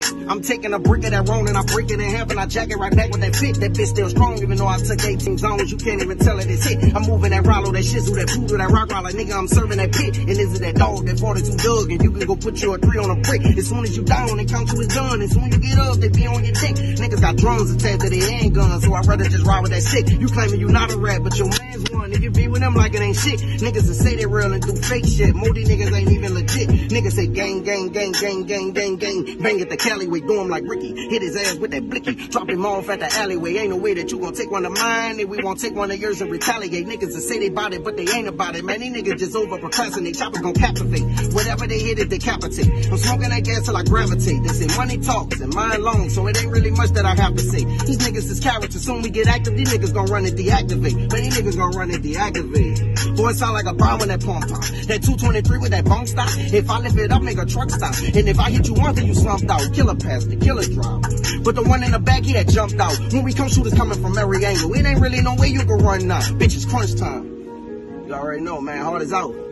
I'm taking a brick of that roll and I break it in half and I jack it right back with that fit. That bitch still strong even though I took 18 zones. You can't even tell it it's hit. I'm moving that Rollo, that shizzle, that poodle, that rock roller. Nigga, I'm serving that pit. And is it that dog, that 42 Doug? And you can go put your 3 on a brick. As soon as you down, they count you as done. As soon as you get up, they be on your dick. Niggas got drums attached to their handguns, so I'd rather just ride with that stick. You claiming you not a rat, but your man's one. If you be with them like it ain't shit. Niggas that say they real and do fake shit. More these niggas ain't even legit. Niggas say gang, gang, gang, gang, gang, gang, gang. Bang at the Callaway, do him like Ricky. Hit his ass with that blicky. Drop him off at the alleyway. Ain't no way that you gon' take one of mine, and we won't take one of yours and retaliate. Niggas that say they bout it, but they ain't about it. Man, these niggas just over procrastinate. Choppers gon' captivate. Whatever they hit it, decapitate. I'm smoking that gas till I gravitate. They say money talks and mine long, so it ain't really much that I have to say. These niggas is characters. Soon we get active, these niggas gon' run and deactivate. Man, these niggas gon' run and deactivate. Boy, it sound like a bomb when that pump pop. That 223 with that bone stop. If I lift it up, make a truck stop. And if I hit you once, then you slumped out. Killer pass, the killer drop. But the one in the back, he had jumped out. When we come, shooters coming from every angle. It ain't really no way you can run now. Bitch, it's crunch time. You already know, man. Hard is out.